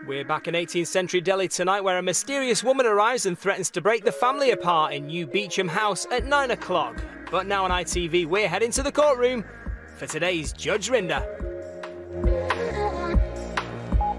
We're back in 18th century Delhi tonight, where a mysterious woman arrives and threatens to break the family apart in New Beecham House at 9 o'clock. But now on ITV, we're heading to the courtroom for today's Judge Rinder.